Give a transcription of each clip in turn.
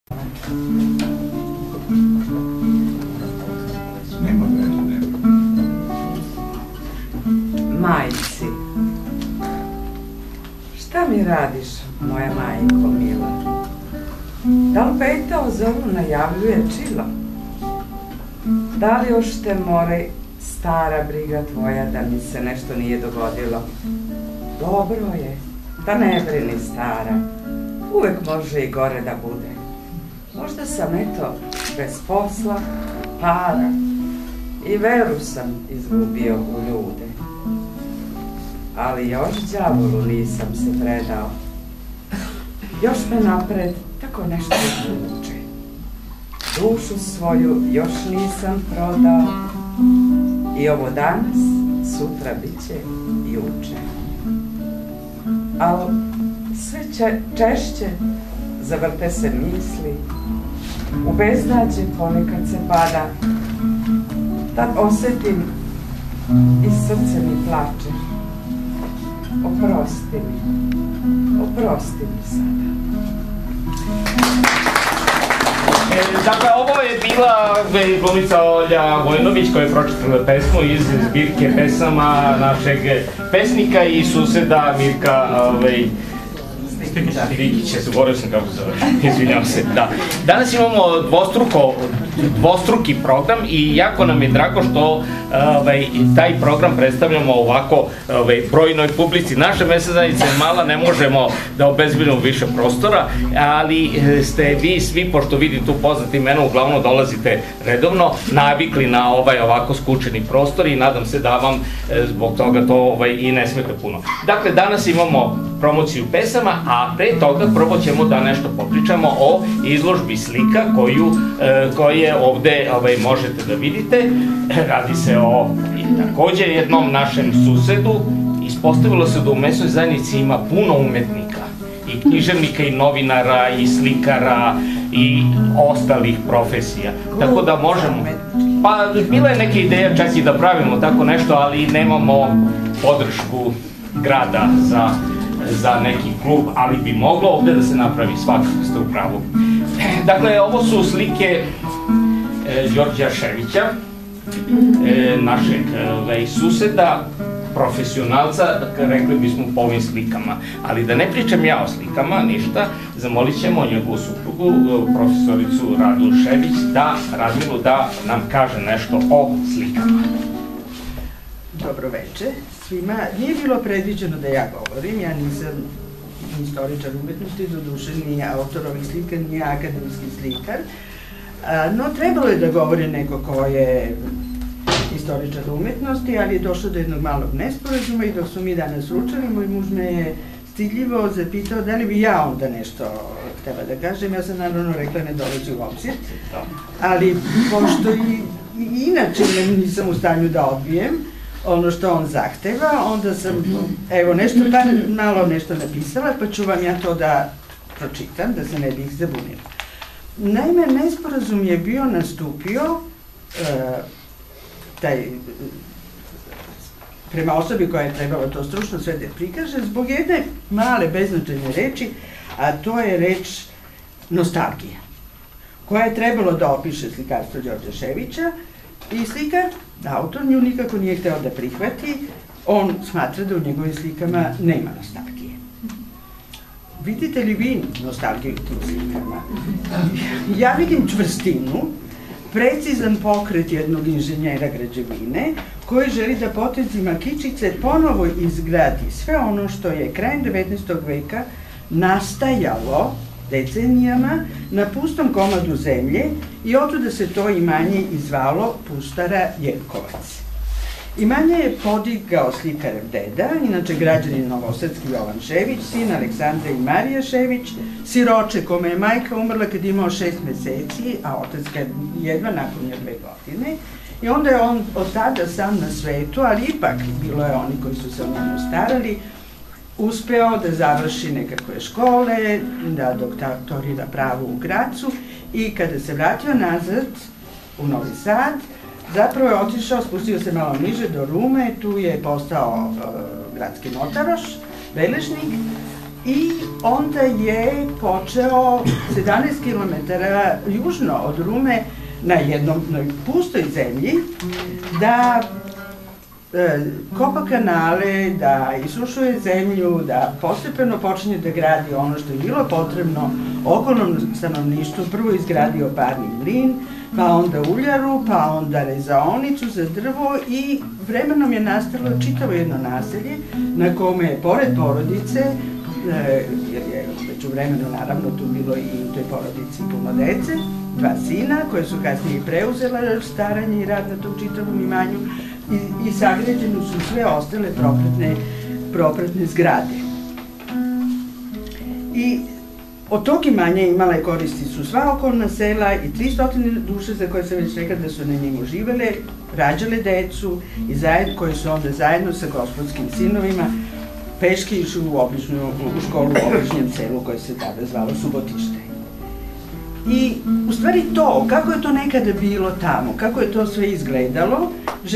Nema veze, nema. Majci, šta mi radiš, moja majko mila? Da li peta o zoru najavljuje čilo? Da li još te more stara briga tvoja da mi se nešto nije dogodilo? Dobro je, da ne brini stara, uvek može i gore da bude. Možda sam eto bez posla, para i veru sam izgubio u ljude. Ali još đavolu nisam se predao. Još me napred tako nešto vuče. Dušu svoju još nisam prodao. I ovo danas, sutra bit će juče. Al sve češće zavrte se misli, u beznađe ponekad se pada, tad osetim i srce mi plače. Oprosti mi sada. Dakle, ovo je bila glumica Olja Vojnović koja je pročitala pesmu iz zbirke pesama našeg pesnika i suseda Mirka Stikića, zaboravio sam kako se zove, izvinjavam se, da. Danas imamo dvostruki program i jako nam je drago što taj program predstavljamo ovako brojnoj publici. Naša mesna zajednica je mala, ne možemo da obezbedimo više prostora, ali ste vi svi, pošto vidite tu poznati imena, uglavnom dolazite redovno, navikli na ovaj ovako skučeni prostor i nadam se da vam zbog toga to i ne smeta puno. Dakle, danas imamo promociju pesama, a pre toga prvo ćemo da nešto popričamo o izložbi slika koje ovde možete da vidite. Radi se o takođe jednom našem susedu. Ispostavilo se da u mesnoj zajednici ima puno umetnika, i književnika, i novinara, i slikara, i ostalih profesija. Tako da možemo... Pa, bila je neka ideja čak i da pravimo tako nešto, ali nemamo podršku grada za neki klub, ali bi moglo ovde da se napravi, svakako ste u pravu. Dakle, ovo su slike Đorđa Ševića, našeg suseda, profesionalca, rekli bismo po ovim slikama. Ali da ne pričam ja o slikama, ništa, zamolit ćemo njegovu suprugu, profesoricu Radu Šević, Radmilu, da nam kaže nešto o slikama. Dobro večer svima. Nije bilo predviđeno da ja govorim, ja nisam istoričar umetnosti, doduše ni autor ovih slika, ni akademski slikar, no trebalo je da govori neko ko je istoričar umetnosti, ali je došlo do jednog malog nesporazuma i dok smo mi danas ručali, moj muž me je stidljivo zapitao da li bi ja onda nešto htela da kažem. Ja sam naravno rekla ne dolazi u obzir, ali pošto i inače nisam u stanju da odbijem ono što on zahteva, onda sam, evo, malo nešto napisala, pa ću vam ja to da pročitam, da se ne bih zabunila. Naime, nesporazum je bio nastupio, prema osobi koja je trebala to stručno sve da prikaže, zbog jedne male beznačajne reči, a to je reč nostalgija, koja je trebalo da opiše slikarstvo Đorđa Ševića, i slikar, autor, nju nikako nije hteo da prihvati. On smatra da u njegovim slikama nema nostalgije. Vidite li vi nostalgiju u tim slikama? Ja vidim čvrstinu, precizan pokret jednog inženjera građevine koji želi da potezima kičice ponovo izgradi sve ono što je krajem 19. veka nastajalo decenijama na pustom komadu zemlje i otuda se to imanje i zvalo Pustara Jerkovac. Imanje je podigao slikarev deda, inače građanin novosadski Jovan Šević, sin Aleksandra i Marija Šević, siroče kome je majka umrla kad je imao 6 meseci, a otac kad jedva nakon 2 godine. I onda je on od tada sam na svetu, ali ipak bilo je oni koji su se o njemu starali, uspeo da završi nekakve škole, da doktorira pravo u Gracu i kada se vratio nazad u Novi Sad, zapravo je otišao, spustio se malo niže do Rume, tu je postao gradski notaroš, beležnik I onda je počeo 17 km južno od Rume na jednoj pustoj zemlji da kopa kanale, da isušuje zemlju, da postepeno počinje da gradi ono što je bilo potrebno okolnom stanovništvu. Prvo izgradio parni mlin, pa onda uljaru, pa onda rezaonicu za drvo i vremenom je nastalo čitavo jedno naselje na kome je pored porodice, jer je već u vremenu naravno tu bilo i u toj porodici puno dece, 2 sina koje su kasnije preuzela staranje i rad na tom čitavom imanju i sagrađene su sve ostale propratne zgrade. I od tog imanja imala je koristi su sva okolna sela i 300 duše za koje sam već rekla da su na njemu živele, rađale decu i koji su onda zajedno sa gospodskim sinovima peške išli u školu u obližnjem selu koje se tada zvalo Subotište. I u stvari to, kako je to nekada bilo tamo, kako je to sve izgledalo,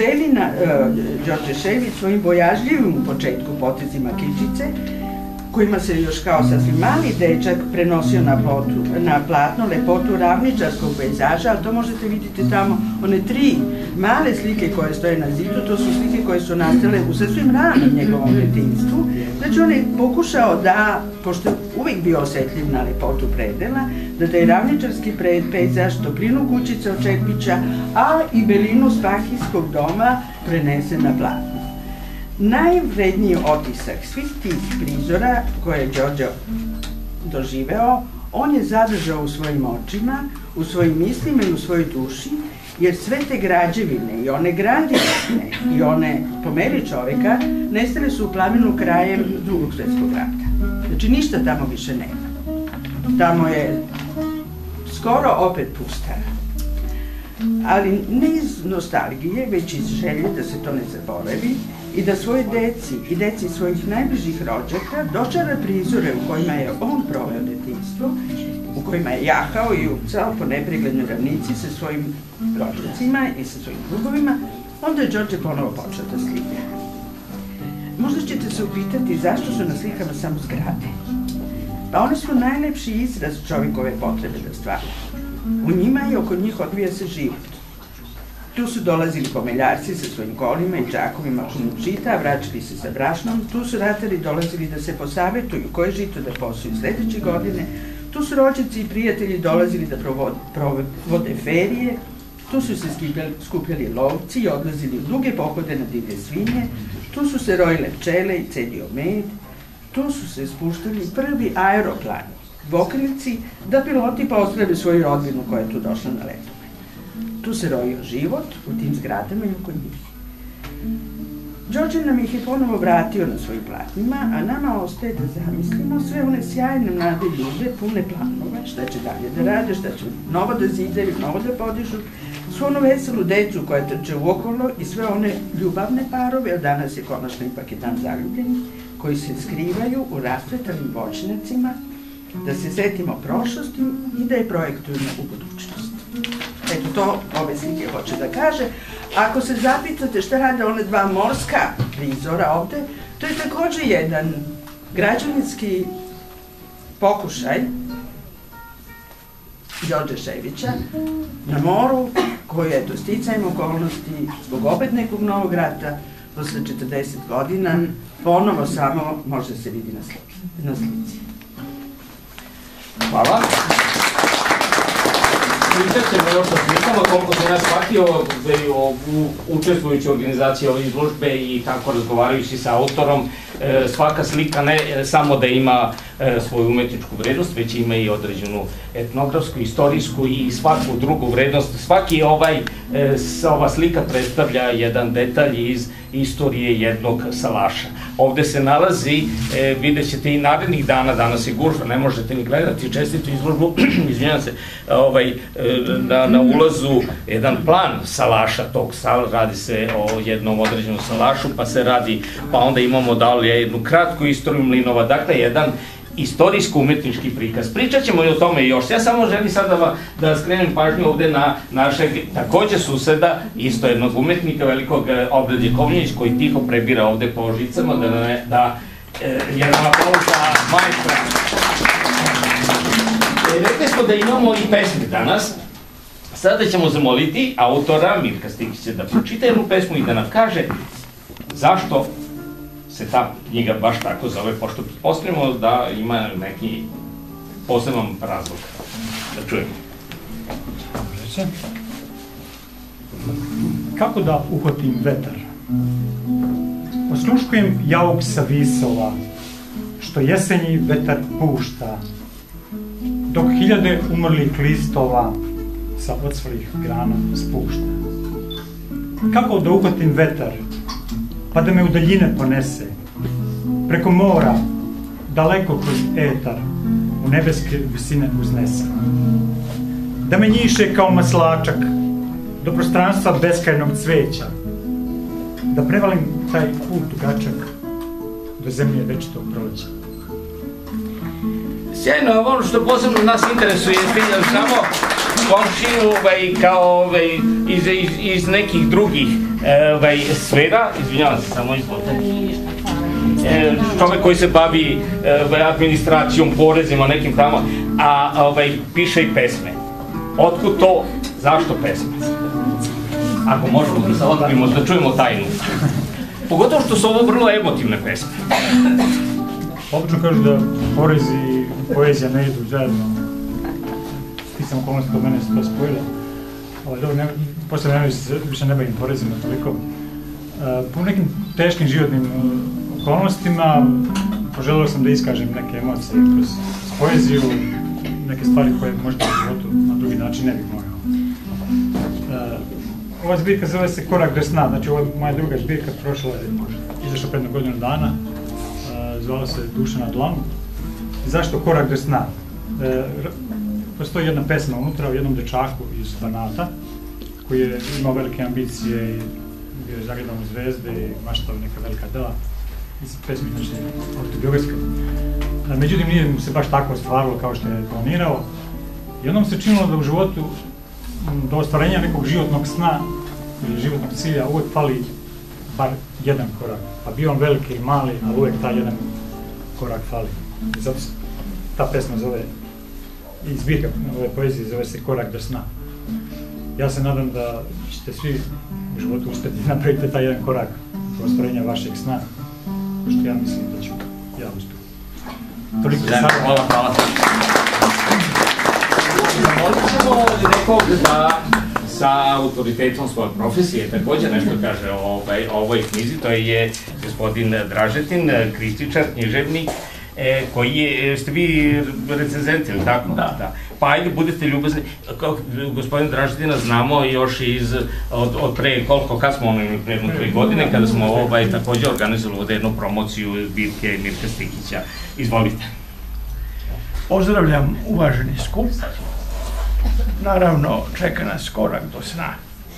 Đorđe Šević svojim bojažljivim u početku potezima kičice, kojima se još kao sasvim mali dečak prenosio na platno lepotu ravničarskog pejzaža, ali to možete vidjeti tamo, one 3 male slike koje stoje na zidu, to su slike koje su nastale u sasvim ranom njegovom detinjstvu. Znači on je pokušao da, pošto je uvijek bio osetljiv na lepotu predela, da taj ravničarski pejzaž, toplinu kućice od čepića, a i belinu spahijskog doma prenese na platno. Najvredniji otisak svih tih prizora koje je Đorđe doživeo, on je zadržao u svojim očima, u svojim mislima i u svojoj duši, jer sve te građevine i one grandiozne i one po meri čoveka nestale su u plamenu krajem Drugog svjetskog rata. Znači ništa tamo više nema. Tamo je skoro opet pustara. Ali ne iz nostalgije, već iz želje da se to ne zaboravi i da svoje deci i deci svojih najbližih rođaka dočara prizore u kojima je on proveo detinjstvo, u kojima je jahao i upcao po nepreglednoj ravnici sa svojim rođacima i sa svojim drugovima, onda je Đorđe ponovo počeo da slika. Možda ćete se upitati zašto su na slikama samo zgrade. Pa one su najlepši izraz čovjekove potrebe da stvara. U njima i oko njih odvija se život. Tu su dolazili pomeljarci sa svojim kolima i džakovima punim žita, vraćali se sa brašnom, tu su ratari dolazili da se posavetuju koje žito da posuju sledeće godine, tu su rođaci i prijatelji dolazili da provode ferije, tu su se skupljali lovci i odlazili u duge pohode na divlje svinje, tu su se rojile pčele i cedio med, tu su se spuštali prvi aeroplani, bokrilci, da piloti pozdrave svoju rodbinu koja je tu došla na letovanje. Tu se rojio život u tim zgradama i oko njih. Đorđe nam ih je ponovo vratio na svojim platnima, a nama ostaje da zamislimo sve one sjajne mlade ljude, pune planova, šta će dalje da rade, šta će novo da zidaju, novo da podižu, svu onu veselu decu koja trče uokolo i sve one ljubavne parove, a danas je konačno ipak i dan zaljubljenih, koji se skrivaju u rastvetanim voćnjacima, da se setimo prošlosti i da je projektujemo u budućnost. Eto to ove slike hoće da kaže. Ako se zapitate šta rade one 2 morska prizora ovde, to je takođe jedan građevinski pokušaj Đorđe Ševića na moru, koji je to sticajem okolnosti zbog opet nekog novog rata posle 40 godina ponovo samo može se vidi na slici. Hvala. Pričat ćemo još o slikama, koliko sam ja shvatio, učestvujući u organizaciji ove izložbe i tako razgovarajući sa autorom, svaka slika ne samo da ima svoju umetničku vrednost, već ima i određenu etnografsku, istorijsku i svaku drugu vrednost. Svaki ova slika predstavlja jedan detalj iz istorije jednog salaša. Ovde se nalazi, vidjet ćete i narednih dana, danas je gužva, ne možete ni gledati čestitu izložbu, izvinjam se, na ulazu jedan plan salaša tog radi se o jednom određenom salašu, pa se radi, pa onda imamo dalje jednu kratku istoriju mlinova, dakle jedan istorijsko-umetnički prikaz. Pričat ćemo i o tome još. Ja samo želim sada da skrenem pažnju ovde na našeg takođe suseda, isto jednog umetnika, velikog Obrad Jakovljević, koji tiho prebira ovde po žicama, da jedan aplauz za majstra. Rekli smo da imamo i pesme danas. Sada ćemo zamoliti autora Mirka Stikića da pročita jednu pesmu i da nam kaže zašto se ta knjiga baš tako zove, pošto pretpostavljamo da ima neki poseban razlog. Da čujemo. Kako da uhvatim vetar? Osluškujem jauk sa visova, što jesenji vetar pušta, dok hiljade umrlih listova sa odsvalih grana spušta. Kako da uhvatim vetar, pa da me u daljine ponese, preko mora, daleko kroz etar, u nebeske visine uznese. Da me njiše kao maslačak, do prostranstva beskrajnog cveća, da prevalim taj put dugačak do zemlje večitog proleća. Sjajno, ono što posebno nas interesuje je samo komšiju kao iz nekih drugih sfera, izvinjavam se samo čovek koji se bavi administracijom, porezima, nekim tamo, a piše i pesme. Otkud to, zašto pesme? Ako možemo da se otkrimo, da čujemo tajnu. Pogotovo što su ovo vrlo emotivne pesme. Obično kažu da porez i poezija ne idu zajedno. Sticam okolnosti kod mene se to spojilo. Posle više ne bavim porezima toliko. Po nekim teškim životnim okolnostima poželio sam da iskažem neke emocije kroz poeziju, neke stvari koje možda u životu na drugi način ne bih mogao. Ova zbirka zove se Korak do sna, znači ova moja druga zbirka prošla je, izašla pred godinu dana, zvala se Duša na dlanu. Zašto Korak do sna? Postoji jedna pesma unutra o jednom dečaku iz Banata koji je imao velike ambicije i bio je zagledan u zvezde i maštao neka velika dela iz pesmi, znači autobiografska. Međutim, nije mu se baš tako ostvarilo kao što je planirao i onda mu se činilo da u životu do ostvarenja nekog životnog sna ili životnog cilja uvek fali bar jedan korak. Pa bio on veliki ili mali, ali uvek taj jedan korak fali. I zato se ta pesma zove, i zbirka ove poezije zove se Korak do sna. Ja se nadam da ćete svi u životu uspjeti napraviti taj jedan korak do ostvarenja vašeg sna, što ja mislim da ću ja uspjeti. Toliko za sada. Hvala. Zamolit ćemo nekog da sa autoritetom svoje profesije također nešto kaže o ovoj knjizi. To je gospodin Dražetin, kritičar, književnik, koji je, ste vi recenzent, ili tako? Da. Pa ajde, budete ljubazni. Gospodin Dražetina znamo još od pre koliko, kad smo ono imali pre 3 godine, kada smo također organizovali ovdje jednu promociju zbirke Mirka Stikića. Izvolite. Pozdravljam uvaženi skup. Naravno, čeka nas korak do sna.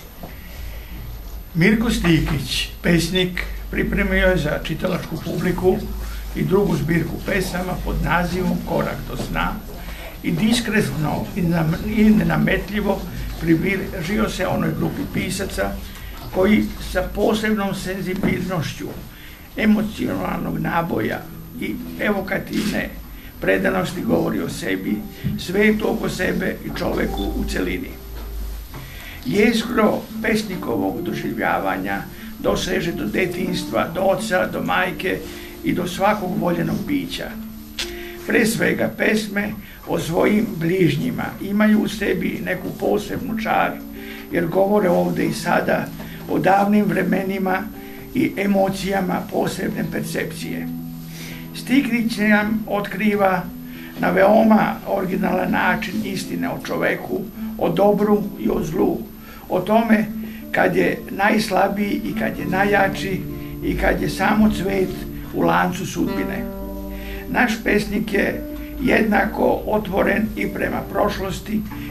Mirko Stikić, pesnik, pripremio je za čitalačku publiku i drugu zbirku pesama pod nazivom Korak do sna i diskretno i nenametljivo približio se onoj grupi pisaca koji sa posebnom senzibilnošću, emocionalnog naboja i evokativne predanosti govori o sebi, svetu oko sebe i čoveku u celini. Jezgro pesnikovog doživljavanja doseže do detinjstva, do oca, do majke i do svakog voljenog bića. Pre svega pesme o svojim bližnjima imaju u sebi neku posebnu čar, jer govore ovde i sada o davnim vremenima i emocijama posebne percepcije. Stikić nam otkriva na veoma originalan način istine o čoveku, o dobru i o zlu, o tome kad je najslabiji i kad je najjači i kad je samo cvet u lancu sudbine. Naš pesnik je jednako otvoren i prema prošlosti